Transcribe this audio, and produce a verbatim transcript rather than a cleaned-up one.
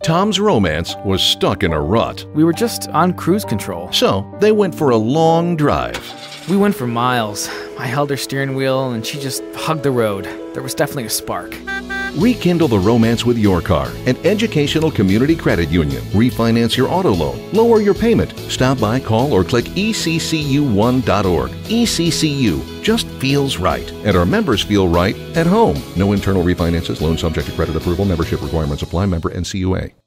Tom's romance was stuck in a rut. We were just on cruise control. So they went for a long drive. We went for miles. I held her steering wheel and she just hugged the road. There was definitely a spark. Rekindle the romance with your car. An educational community credit union. Refinance your auto loan. Lower your payment. Stop by, call, or click E C C U one dot org. E C C U just feels right. And our members feel right at home. No internal refinances. Loan subject to credit approval. Membership requirements apply. Member N C U A.